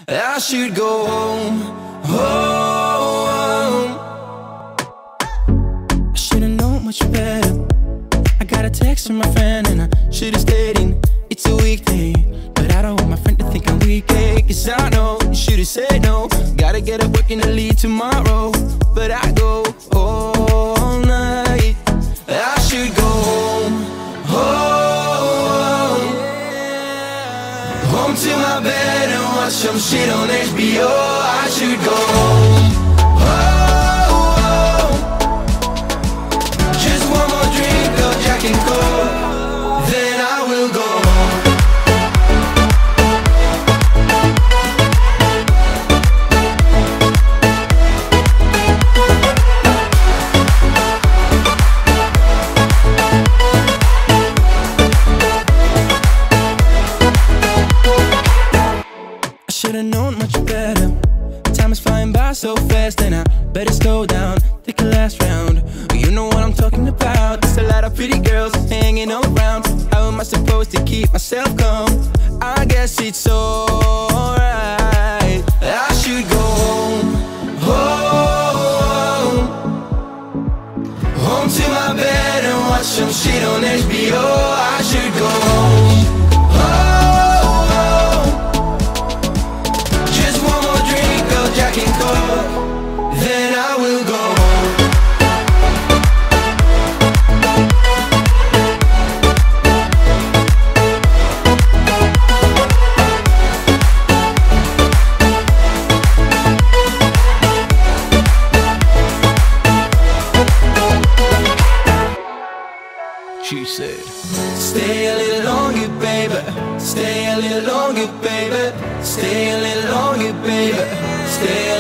I should go home, home. I should've known much better. I got a text from my friend and I should've stayed in. It's a weekday, but I don't want my friend to think I'm weak, eh? Cause I know you should've said no. Gotta get up working to leave tomorrow, but I go all night. I should go home, home, home to my bed and watch some shit on HBO. I should go home, home. Just one more drink of Jack and Coke, then I will go home. Should've known much better. Time is flying by so fast and I better slow down, take a last round. You know what I'm talking about. There's a lot of pretty girls hanging around. How am I supposed to keep myself calm? I guess it's alright. I should go home, home, home to my bed and watch some shit on HBO. I should go home, home. Just one more drink of Jack and Coke, then I will go home. She said, stay a little longer, baby. Stay a little longer, baby. Stay a little longer, baby. Stay